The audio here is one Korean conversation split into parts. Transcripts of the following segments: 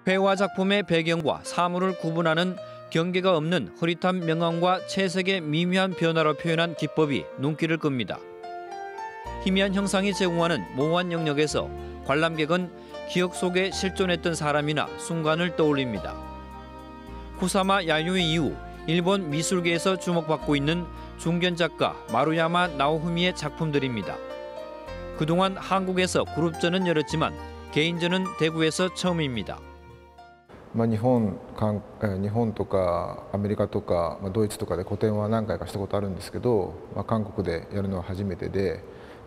회화 작품의 배경과 사물을 구분하는 경계가 없는 흐릿한 명암과 채색의 미묘한 변화로 표현한 기법이 눈길을 끕니다. 희미한 형상이 제공하는 모호한 영역에서 관람객은 기억 속에 실존했던 사람이나 순간을 떠올립니다. 쿠사마 야요이 이후 일본 미술계에서 주목받고 있는 중견 작가 마루야마 나오후미의 작품들입니다. 그동안 한국에서 그룹전은 열었지만 개인전은 대구에서 처음입니다. 日本とかアメリカとかドイツとかで個展は何回かしたことあるんですけど、韓国でやるのは初めてで、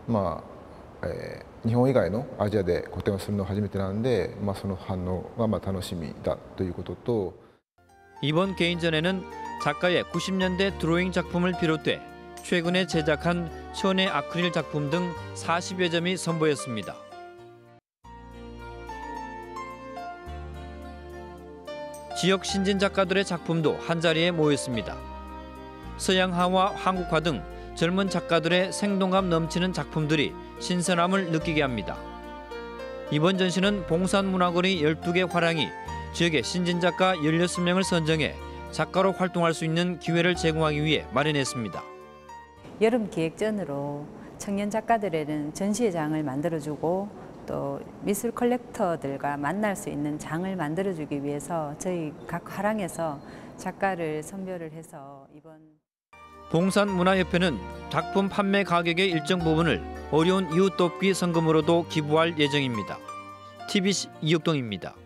日本以外のアジアで個展をするのは初めてなんで、その反応が楽しみだということと、 이번 개인전에는 작가의 90년대 드로잉 작품을 비롯해 최근에 제작한 천의 아크릴 작품 등 40여 점이 선보였습니다. 지역 신진 작가들의 작품도 한자리에 모였습니다. 서양화와 한국화 등 젊은 작가들의 생동감 넘치는 작품들이 신선함을 느끼게 합니다. 이번 전시는 봉산문화거리 12개 화랑이 지역의 신진 작가 16명을 선정해 작가로 활동할 수 있는 기회를 제공하기 위해 마련했습니다. 여름 기획전으로 청년 작가들에는 전시회장을 만들어주고 또 미술 컬렉터들과 만날 수 있는 장을 만들어주기 위해서 저희 각 화랑에서 작가를 선별을 해서 이번 봉산문화협회는 작품 판매 가격의 일정 부분을 어려운 이웃 돕기 성금으로도 기부할 예정입니다. TBC 이육동입니다.